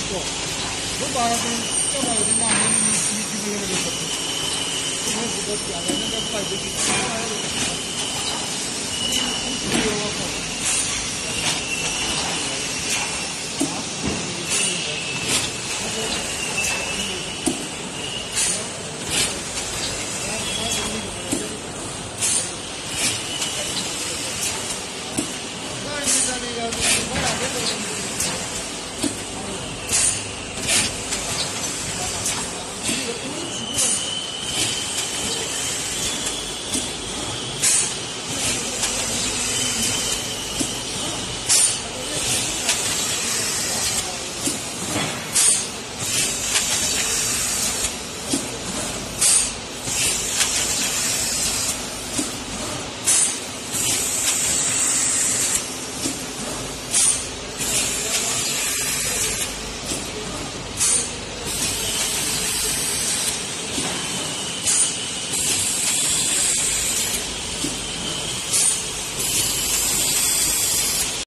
있고, 그 바람을 껴봐야 되냐, 아니면 이 집을 해야 될 것 같아요. 그거 안 하는 것도 알고 있기 때문에.